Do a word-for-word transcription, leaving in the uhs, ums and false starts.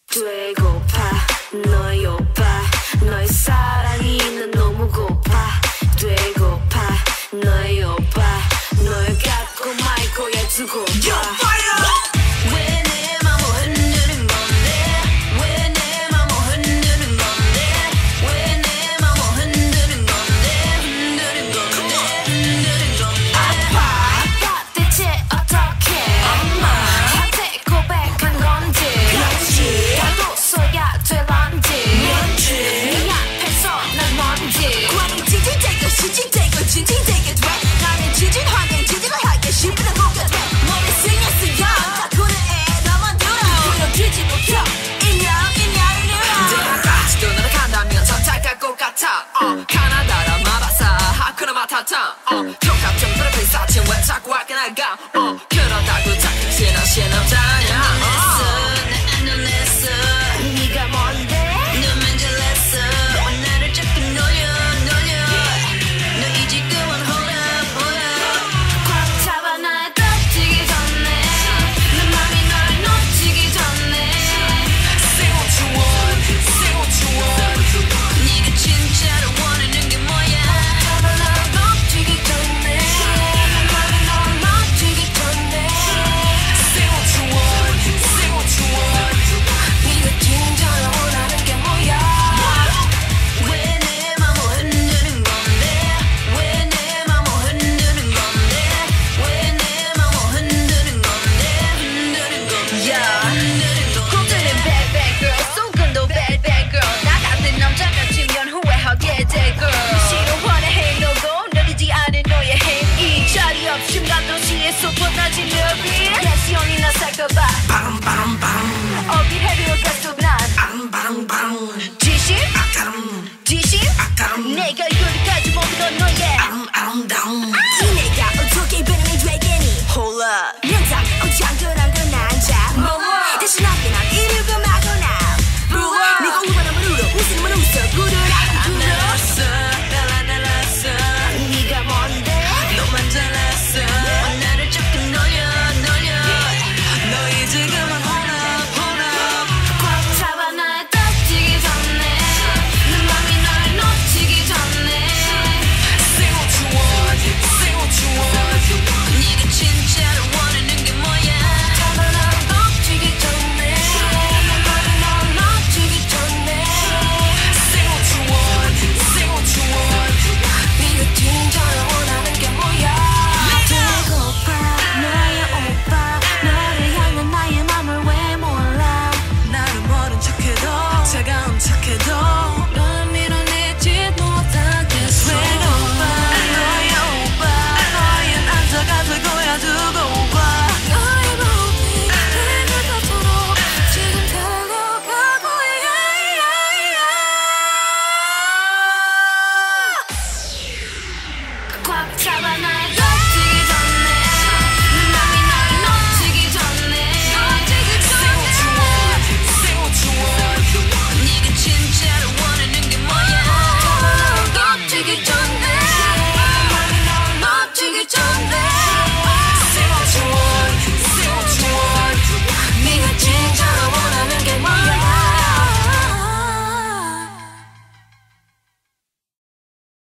되고파 너의 오빠 너의 사랑이 난 너무 고파 되고파 너의 오빠 너의 갖고 말 거야 두고 봐 왜 내 맘을 흔드는 건데 왜 내 맘을 흔드는 건데 왜 내 맘을 흔드는 건데 흔드는 건데 흔드는 건데 아파 아파 대체 어떻게 엄마 한테 고백한 건지 그렇지 다도서야 될런지 뭔지 네 앞에서 난 뭔지 과연 지진되고 시진되고 진진되게 돼 나는 지진 환경 지진을 하게 싶은 거가 돼 머리 신경 쓰여 다꾸는 애 너만 들어 보여주지 못해 인형 인형을 내가까지도 너를 간다면 선택할 것 같아 어 카나다라 마바사 하쿠나 마타타 어 족합 좀